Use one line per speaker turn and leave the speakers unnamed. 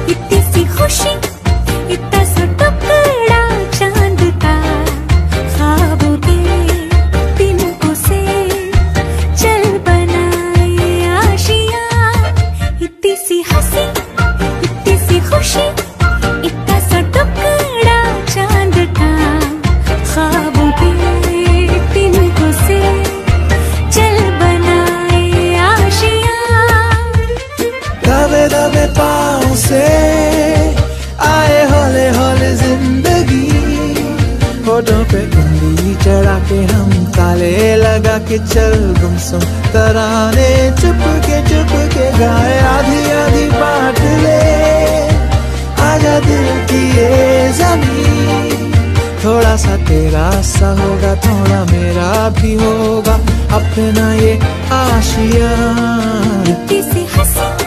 इतनी सी खुशी, इतना सा टुकड़ा चांद का, ख्वाबों के तिनकों से चल बनाए आशियां। इतनी सी हंसी, इतनी सी खुशी, इतना सा टुकड़ा चांद का, ख्वाबों के तिनकों से चल बनाए आशियां।
दबे दबे पाँव से आए हौले हौले जिंदगी, होठों पे उंगली चढ़ा के हम ताले लगा के चल गुमसुम तराने चुप के गाए। आधी आधी बांट ले आजा दिल की ये ज़मीं, थोड़ा सा तेरा सा होगा, थोड़ा मेरा भी होगा अपना ये आशियां।
इतनी सी हंसी,